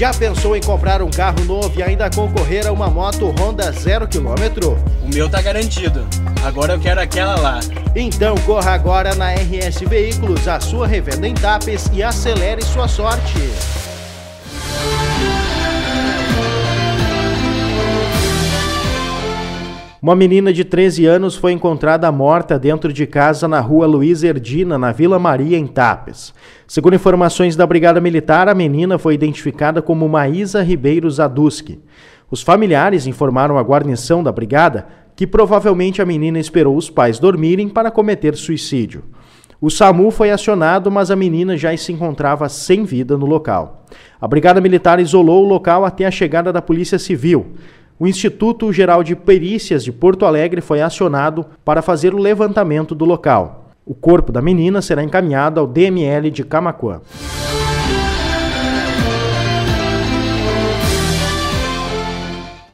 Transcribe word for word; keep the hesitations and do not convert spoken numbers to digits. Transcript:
Já pensou em comprar um carro novo e ainda concorrer a uma moto Honda zero quilômetro? O meu tá garantido. Agora eu quero aquela lá. Então corra agora na R S Veículos, a sua revenda em Tapes, e acelere sua sorte. Uma menina de treze anos foi encontrada morta dentro de casa na rua Luiz Erdina, na Vila Maria, em Tapes. Segundo informações da Brigada Militar, a menina foi identificada como Maísa Ribeiro Zaduski. Os familiares informaram à guarnição da Brigada que provavelmente a menina esperou os pais dormirem para cometer suicídio. O SAMU foi acionado, mas a menina já se encontrava sem vida no local. A Brigada Militar isolou o local até a chegada da Polícia Civil. O Instituto Geral de Perícias de Porto Alegre foi acionado para fazer o levantamento do local. O corpo da menina será encaminhado ao D M L de Camaquã.